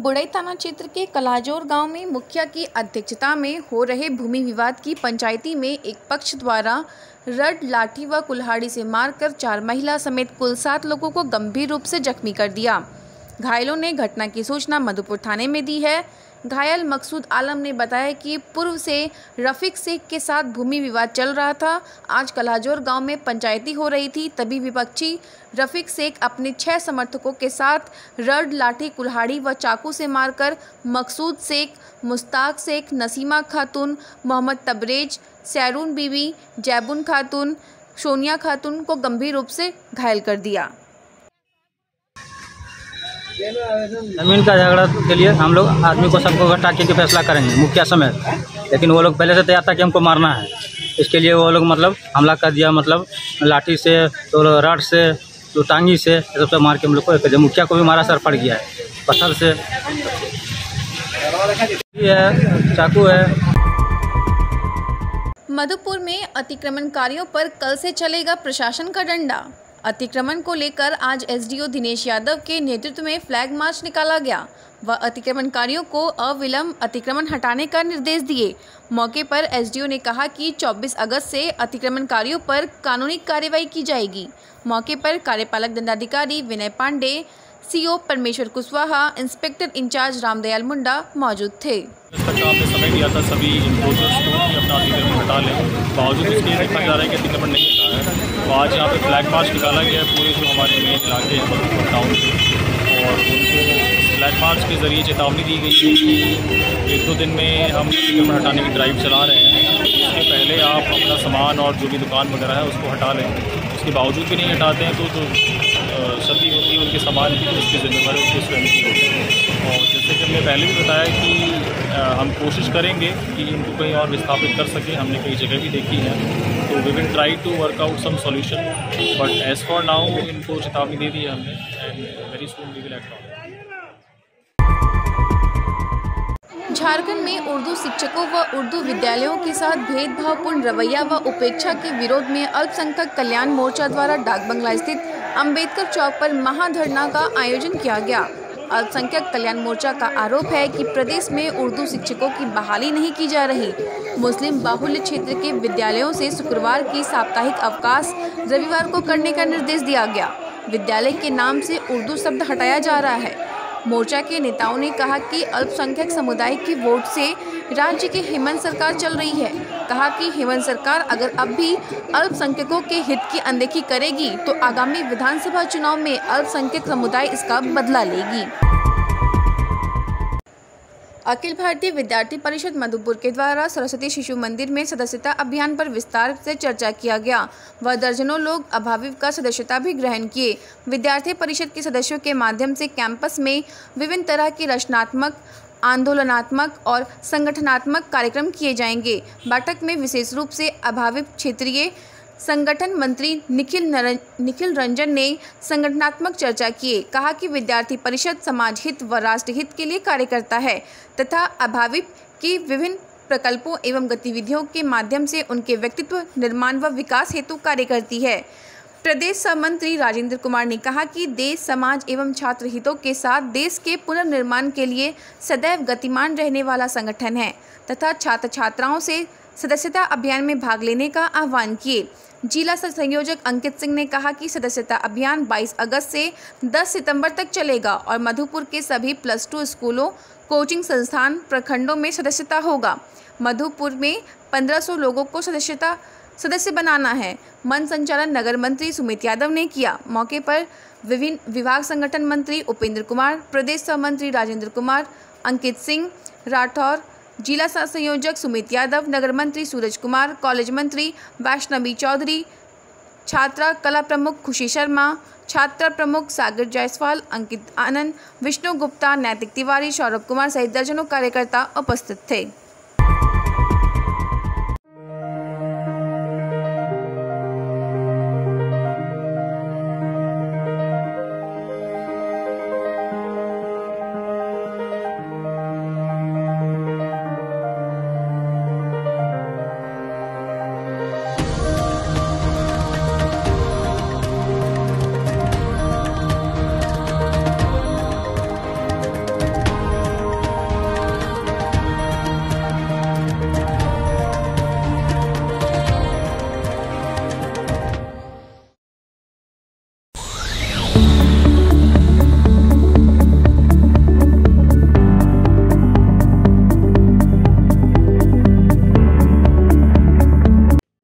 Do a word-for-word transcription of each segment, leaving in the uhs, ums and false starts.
बुड़ई थाना क्षेत्र के कलाजोर गांव में मुखिया की अध्यक्षता में हो रहे भूमि विवाद की पंचायती में एक पक्ष द्वारा रड, लाठी व कुल्हाड़ी से मारकर चार महिला समेत कुल सात लोगों को गंभीर रूप से जख्मी कर दिया। घायलों ने घटना की सूचना मधुपुर थाने में दी है। घायल मकसूद आलम ने बताया कि पूर्व से रफीक शेख के साथ भूमि विवाद चल रहा था। आज कलाजोर गांव में पंचायती हो रही थी, तभी विपक्षी रफीक शेख अपने छह समर्थकों के साथ रड, लाठी, कुल्हाड़ी व चाकू से मारकर मकसूद शेख, मुश्ताक शेख, नसीमा खातून, मोहम्मद तबरेज, सैरून बीबी, जैबुन खातून, सोनिया खातून को गंभीर रूप से घायल कर दिया। जमीन का झगड़ा के लिए हम लोग आदमी को सबको इकट्ठा करके फैसला करेंगे, मुखिया समेत। लेकिन वो लोग पहले से तैयार था कि हमको मारना है। इसके लिए वो लोग मतलब हमला कर दिया, मतलब लाठी से, तो रड से, तो टांगी से, सबसे मार के हम लोग को एक मुखिया को भी मारा, सर पड़ गया है पत्थर से, है चाकू है। मधुपुर में अतिक्रमणकारियों पर कल से चलेगा प्रशासन का डंडा। अतिक्रमण को लेकर आज एसडीओ दिनेश यादव के नेतृत्व में फ्लैग मार्च निकाला गया व अतिक्रमणकारियों को अविलंब अतिक्रमण हटाने का निर्देश दिए। मौके पर एसडीओ ने कहा कि चौबीस अगस्त से अतिक्रमणकारियों पर कानूनी कार्रवाई की जाएगी। मौके पर कार्यपालक दंडाधिकारी विनय Pandey, CO Parmeshwar Kushwaha, inspector incharge Ramdayal Munda मौजूद थे। आपने समय दिया था सभी इम्पोजर्स को कि अपना अतिक्रमण हटा लें, बावजूद इसके देखा जा रहा है कि अतिक्रमण नहीं हटा है। तो आज यहाँ पे फ्लैग मार्च निकाला गया है पूरे जो हमारे मेन इलाके हैं मधुपुर टाउन के, और उनको फ्लैग मार्च के ज़रिए चेतावनी दी गई है कि एक दो दिन में हम अतिक्रमण हटाने की ड्राइव चला रहे हैं। इसके पहले आप अपना सामान और जो भी दुकान वगैरह है उसको हटा लें। उसके बावजूद भी नहीं हटाते हैं तो जो क्षति होती है उनके सामान की, तो उसकी जिम्मेदारी उनकी स्वयं की होती है। और जैसे कि हमने पहले भी बताया कि हम कोशिश करेंगे कि इनको कहीं और विस्थापित कर सकें। हमने कई जगह भी देखी है, तो we will try to work out some solution, but as for now इनको चेतावनी दे दी है हमने, and very soon we will act on. Jharkhand में उर्दू शिक्षकों व उर्दू विद्यालयों के साथ भेदभावपूर्ण रवैया व उपेक्षा के विरोध में अल्पसंख्यक कल्याण मोर्चा द्वारा डाक बंगला स्थित अंबेडकर चौक पर महाधरना का आयोजन किया गया। अल्पसंख्यक कल्याण मोर्चा का आरोप है कि प्रदेश में उर्दू शिक्षकों की बहाली नहीं की जा रही। मुस्लिम बाहुल्य क्षेत्र के विद्यालयों से शुक्रवार की साप्ताहिक अवकाश रविवार को करने का निर्देश दिया गया। विद्यालय के नाम से उर्दू शब्द हटाया जा रहा है। मोर्चा के नेताओं ने कहा कि अल्पसंख्यक समुदाय की वोट से राज्य की हेमंत सरकार चल रही है। कहा कि हेमंत सरकार अगर अब भी अल्पसंख्यकों के हित की अनदेखी करेगी तो आगामी विधानसभा चुनाव में अल्पसंख्यक समुदाय इसका बदला लेगी। अखिल भारतीय विद्यार्थी परिषद मधुपुर के द्वारा सरस्वती शिशु मंदिर में सदस्यता अभियान पर विस्तार से चर्चा किया गया व दर्जनों लोग अभाविक का सदस्यता भी ग्रहण किए। विद्यार्थी परिषद के सदस्यों के माध्यम से कैंपस में विभिन्न तरह की रचनात्मक, आंदोलनात्मक और संगठनात्मक कार्यक्रम किए जाएंगे। बैठक में विशेष रूप से अभाविक क्षेत्रीय संगठन मंत्री निखिल नरन, निखिल रंजन ने संगठनात्मक चर्चा किए। कहा कि विद्यार्थी परिषद समाज हित व राष्ट्र हित के लिए कार्य करता है तथा अभाविक की विभिन्न प्रकल्पों एवं गतिविधियों के माध्यम से उनके व्यक्तित्व निर्माण व विकास हेतु कार्य करती है। प्रदेश सह मंत्री राजेंद्र कुमार ने कहा कि देश, समाज एवं छात्र हितों के साथ देश के पुनर्निर्माण के लिए सदैव गतिमान रहने वाला संगठन है तथा छात्र छात्राओं से सदस्यता अभियान में भाग लेने का आह्वान किए। जिला संयोजक अंकित सिंह ने कहा कि सदस्यता अभियान बाईस अगस्त से दस सितंबर तक चलेगा और मधुपुर के सभी प्लस टू स्कूलों, कोचिंग संस्थान, प्रखंडों में सदस्यता होगा। मधुपुर में पंद्रह सौ लोगों को सदस्यता सदस्य बनाना है। मन संचालन नगर मंत्री सुमित यादव ने किया। मौके पर विभिन्न विभाग संगठन मंत्री उपेंद्र कुमार, प्रदेश सह मंत्री राजेंद्र कुमार, अंकित सिंह राठौर, जिला सह संयोजक सुमित यादव, नगर मंत्री सूरज कुमार, कॉलेज मंत्री वैष्णवी चौधरी, छात्रा कला प्रमुख खुशी शर्मा, छात्रा प्रमुख सागर जायसवाल, अंकित आनंद, विष्णु गुप्ता, नैतिक तिवारी, सौरभ कुमार सहित दर्जनों कार्यकर्ता उपस्थित थे।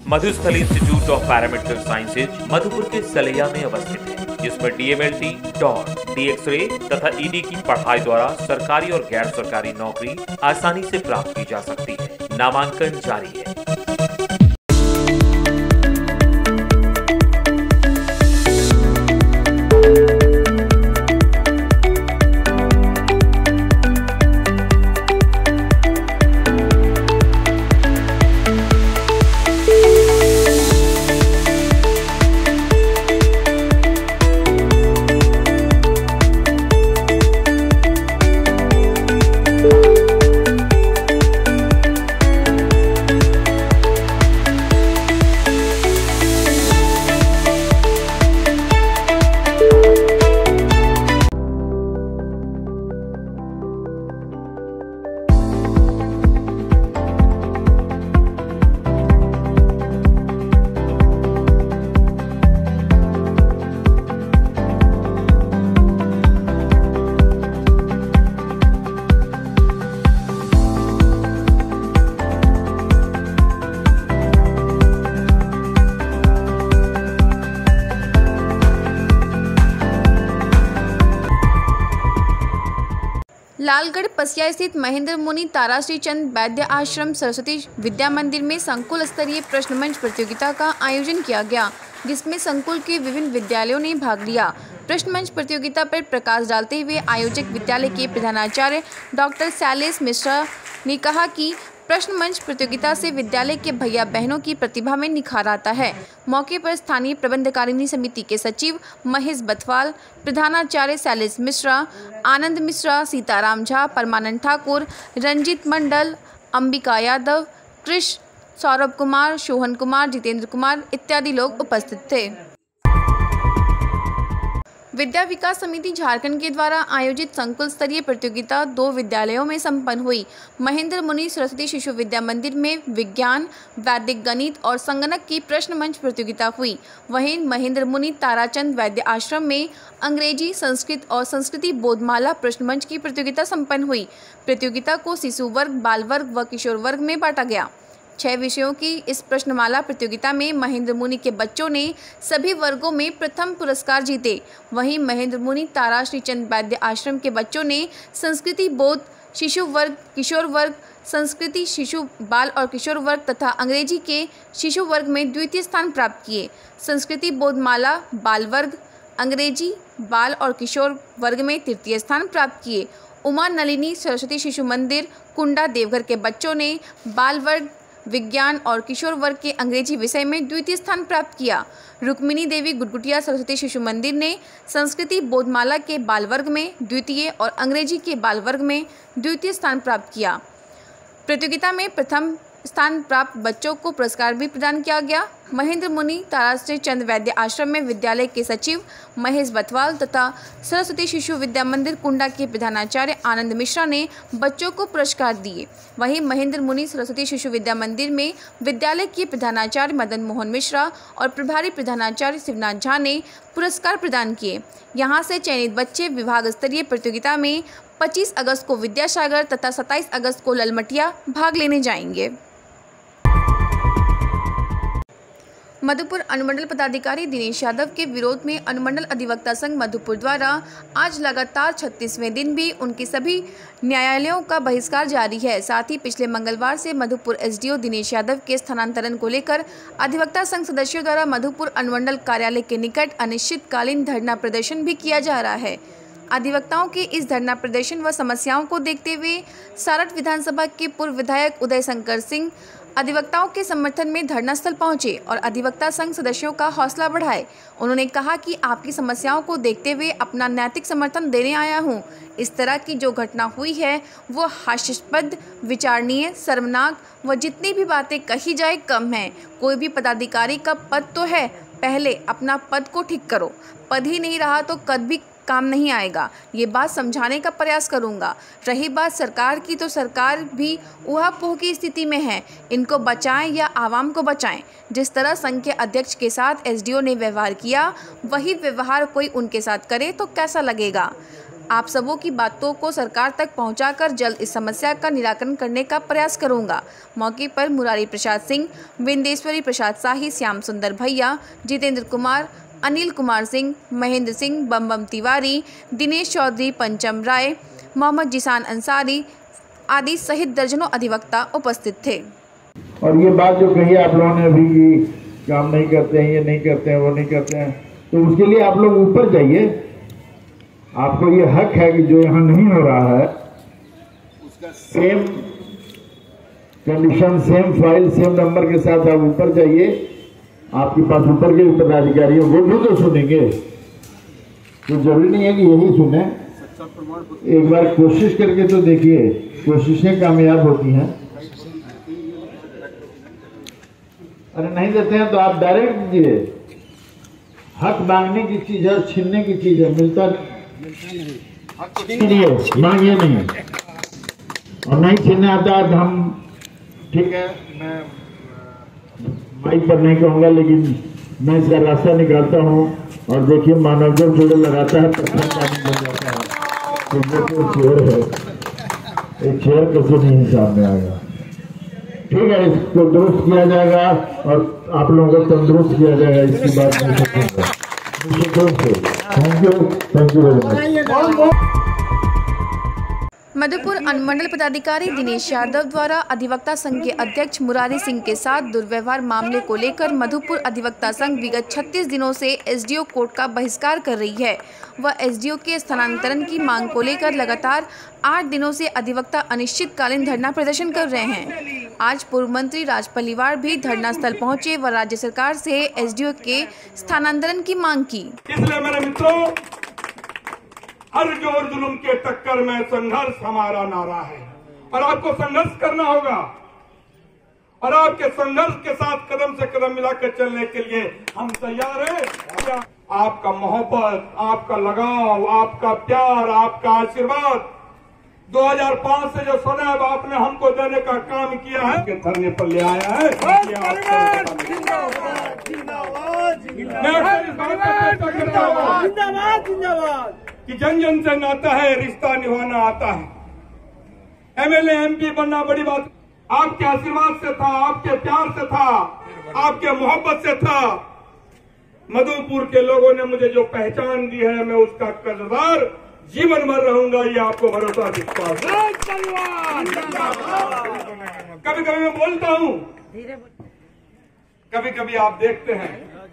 Madhusthali institute of paramedical sciences Madhupur के सलैया में अवस्थित है, जिसमें D M L T, dot, D x-ray तथा ई डी की पढ़ाई द्वारा सरकारी और गैर सरकारी नौकरी आसानी से प्राप्त की जा सकती है। नामांकन जारी है। लालगढ़ पसिया स्थित महेंद्र मुनि ताराश्री चंद वैद्य आश्रम सरस्वती विद्या मंदिर में संकुल स्तरीय प्रश्न मंच प्रतियोगिता का आयोजन किया गया, जिसमें संकुल के विभिन्न विद्यालयों ने भाग लिया। प्रश्न मंच प्रतियोगिता पर प्रकाश डालते हुए आयोजक विद्यालय के प्रधानाचार्य डॉक्टर शैलेश मिश्रा ने कहा कि प्रश्न मंच प्रतियोगिता से विद्यालय के भैया बहनों की प्रतिभा में निखार आता है। मौके पर स्थानीय प्रबंधकारिणी समिति के सचिव महेश बथवाल, प्रधानाचार्य शैलेश मिश्रा, आनंद मिश्रा, सीताराम झा, परमानंद ठाकुर, रंजीत मंडल, अंबिका यादव, कृष, सौरभ कुमार, शोहन कुमार, जितेंद्र कुमार इत्यादि लोग उपस्थित थे। विद्या विकास समिति झारखंड के द्वारा आयोजित संकुल स्तरीय प्रतियोगिता दो विद्यालयों में संपन्न हुई। महेंद्र मुनि सरस्वती शिशु विद्या मंदिर में विज्ञान, वैदिक गणित और संगणक की प्रश्न मंच प्रतियोगिता हुई। वहीं महेंद्र मुनि ताराचंद वैद्य आश्रम में अंग्रेजी, संस्कृत और संस्कृति बोधमाला प्रश्न मंच की प्रतियोगिता संपन्न हुई। प्रतियोगिता को शिशु वर्ग, बाल वर्ग व किशोर वर्ग में बांटा गया। छह विषयों की इस प्रश्नमाला प्रतियोगिता में महेंद्र मुनि के बच्चों ने सभी वर्गों में प्रथम पुरस्कार जीते। वहीं महेंद्र मुनि ताराश्री चंद वैद्य आश्रम के बच्चों ने संस्कृति बोध शिशु वर्ग, किशोर वर्ग, संस्कृति शिशु बाल और किशोर वर्ग तथा अंग्रेजी के शिशु वर्ग में द्वितीय स्थान प्राप्त किए। संस्कृति बोधमाला बाल वर्ग, अंग्रेजी बाल और किशोर वर्ग में तृतीय स्थान प्राप्त किए। उमा नलिनी सरस्वती शिशु मंदिर कुंडा देवघर के बच्चों ने बाल वर्ग, विज्ञान और किशोर वर्ग के अंग्रेजी विषय में द्वितीय स्थान प्राप्त किया। रुक्मिणी देवी गुटगुटिया सरस्वती शिशु मंदिर ने संस्कृति बोधमाला के बाल वर्ग में द्वितीय और अंग्रेजी के बाल वर्ग में द्वितीय स्थान प्राप्त किया। प्रतियोगिता में प्रथम स्थान प्राप्त बच्चों को पुरस्कार भी प्रदान किया गया। महेंद्र मुनि ताराश्री चंद वैद्य आश्रम में विद्यालय के सचिव महेश बथवाल तथा सरस्वती शिशु विद्या मंदिर कुंडा के प्रधानाचार्य आनंद मिश्रा ने बच्चों को पुरस्कार दिए। वहीं महेंद्र मुनि सरस्वती शिशु विद्या मंदिर में विद्यालय के प्रधानाचार्य मदन मोहन मिश्रा और प्रभारी प्रधानाचार्य शिवनाथ झा ने पुरस्कार प्रदान किए। यहाँ से चयनित बच्चे विभाग स्तरीय प्रतियोगिता में पच्चीस अगस्त को विद्यासागर तथा सत्ताईस अगस्त को ललमटिया भाग लेने जाएंगे। मधुपुर अनुमंडल पदाधिकारी दिनेश यादव के विरोध में अनुमंडल अधिवक्ता संघ मधुपुर द्वारा आज लगातार छत्तीसवें दिन भी उनके सभी न्यायालयों का बहिष्कार जारी है। साथ ही पिछले मंगलवार से मधुपुर एसडीओ दिनेश यादव के स्थानांतरण को लेकर अधिवक्ता संघ सदस्यों द्वारा मधुपुर अनुमंडल कार्यालय के निकट अनिश्चितकालीन धरना प्रदर्शन भी किया जा रहा है। अधिवक्ताओं के इस धरना प्रदर्शन व समस्याओं को देखते हुए सारठ विधानसभा के पूर्व विधायक उदय शंकर सिंह अधिवक्ताओं के समर्थन में धरना स्थल पहुंचे और अधिवक्ता संघ सदस्यों का हौसला बढ़ाए। उन्होंने कहा कि आपकी समस्याओं को देखते हुए अपना नैतिक समर्थन देने आया हूं। इस तरह की जो घटना हुई है वो हास्यास्पद, विचारणीय, शर्मनाक व जितनी भी बातें कही जाए कम है। कोई भी पदाधिकारी का पद तो है, पहले अपना पद को ठीक करो। पद ही नहीं रहा तो कद भी काम नहीं आएगा। ये बात समझाने का प्रयास करूंगा। रही बात सरकार की, तो सरकार भी ऊहापोह की स्थिति में है। इनको बचाएं या आवाम को बचाएं। जिस तरह संघ के अध्यक्ष के साथ एसडीओ ने व्यवहार किया, वही व्यवहार कोई उनके साथ करे तो कैसा लगेगा। आप सबों की बातों को सरकार तक पहुंचाकर जल्द इस समस्या का निराकरण करने का प्रयास करूंगा। मौके पर मुरारी प्रसाद सिंह, बिंदेश्वरी प्रसाद शाही, श्याम सुंदर भैया, जितेंद्र कुमार, अनिल कुमार सिंह, महेंद्र सिंह, बम तिवारी, दिनेश चौधरी, पंचम राय, मोहम्मद जिसान अंसारी आदि सहित दर्जनों अधिवक्ता उपस्थित थे। और ये बात जो कही आप लोगों ने अभी कि काम नहीं करते हैं, ये नहीं करते हैं, वो नहीं करते हैं, तो उसके लिए आप लोग ऊपर जाइए। आपको ये हक है कि जो यहाँ नहीं हो रहा है उसका same condition, same file, same number के साथ आप ऊपर जाइए। आपके पास ऊपर के पदाधिकारी हैं, वो भी तो सुनेंगे। तो जरूरी नहीं है कि यही सुने, एक बार कोशिश करके तो देखिए, कोशिशें कामयाब होती हैं। अरे नहीं देते हैं तो आप डायरेक्ट दीजिए। हक मांगने की चीज है, छीनने की चीज है, मिलता नहीं, मांगिए नहीं। और नहीं छीनने आता है तो हम, ठीक है, मैं माइक पर नहीं कहूंगा, लेकिन मैं इसका रास्ता निकालता हूँ। और देखिए, मानव जब जोड़े लगाता है पत्थर पानी बन जाता है। तो ये तो चेयर है, एक चेयर कैसे नहीं सामने आएगा। ठीक है, इसको दुरुस्त किया जाएगा और आप लोगों को तंदुरुस्त किया जाएगा। इसकी बात नहीं सकूंगा। Thank you, thank you very much. Madhupur अनुमंडल पदाधिकारी दिनेश यादव द्वारा अधिवक्ता संघ के अध्यक्ष मुरारी सिंह के साथ दुर्व्यवहार मामले को लेकर मधुपुर अधिवक्ता संघ विगत छत्तीस दिनों से एसडीओ कोर्ट का बहिष्कार कर रही है। वह एसडीओ के स्थानांतरण की मांग को लेकर लगातार आठ दिनों से अधिवक्ता अनिश्चितकालीन धरना प्रदर्शन कर रहे हैं। आज पूर्व मंत्री राज पलिवार भी धरना स्थल पहुंचे व राज्य सरकार से एसडीओ के स्थानांतरण की मांग की। इसलिए मेरे मित्रों, हर जोर जुल्म के टक्कर में संघर्ष हमारा नारा है और आपको संघर्ष करना होगा। और आपके संघर्ष के साथ कदम से कदम मिलाकर चलने के लिए हम तैयार हैं। आपका मोहब्बत, आपका लगाव, आपका प्यार, आपका आशीर्वाद दो हज़ार पाँच से जो सदैव आपने हमको देने का काम किया है, के धरने पर ले आया है। कि जन जन से नाता है, रिश्ता निभाना आता है। एमएलए एमपी बनना बड़ी बात आपके आशीर्वाद से था, आपके प्यार से था, आपके मोहब्बत से था। मधुपुर के लोगों ने मुझे जो पहचान दी है, मैं उसका कर्जदार जीवन भर रहूंगा, ये आपको भरोसा दिखता है। कभी कभी मैं बोलता हूँ, कभी कभी आप देखते हैं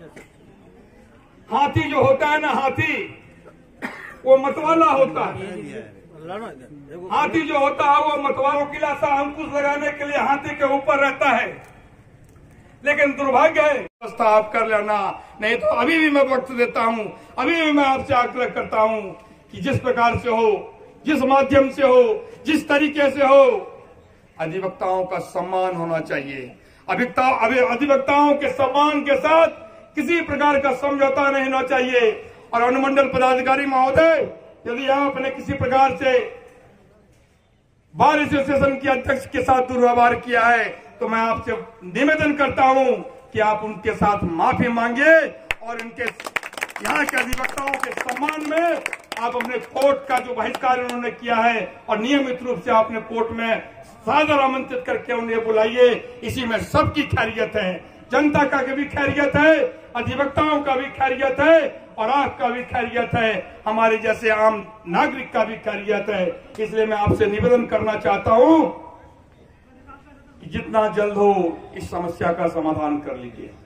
हाथी जो होता है ना, हाथी वो मतवाला होता है। हाथी जो होता है वो मतवालों की लाशा अंकुश लगाने के लिए हाथी के ऊपर रहता है। लेकिन दुर्भाग्य है, व्यवस्था आप कर लेना, नहीं तो अभी भी मैं वक्त देता हूं, अभी भी मैं आपसे आग्रह करता हूं कि जिस प्रकार से हो, जिस माध्यम से हो, जिस तरीके से हो, अधिवक्ताओं का सम्मान होना चाहिए। अधिवक्ताओं के सम्मान के साथ किसी प्रकार का समझौता नहीं होना चाहिए। और अनुमंडल पदाधिकारी महोदय, यदि आपने किसी प्रकार से बार एसोसिएशन के अध्यक्ष के साथ दुर्व्यवहार किया है, तो मैं आपसे निवेदन करता हूं कि आप उनके साथ माफी मांगिए और इनके यहाँ के अधिवक्ताओं के सम्मान में आप अपने कोर्ट का जो बहिष्कार उन्होंने किया है और नियमित रूप से आपने कोर्ट में सादर आमंत्रित करके उन्हें बुलाइए। इसी में सबकी खैरियत है, जनता का भी खैरियत है, अधिवक्ताओं का भी खैरियत है और आपका भी खैरियत है, हमारे जैसे आम नागरिक का भी खैरियत है। इसलिए मैं आपसे निवेदन करना चाहता हूं कि जितना जल्द हो इस समस्या का समाधान कर लीजिए।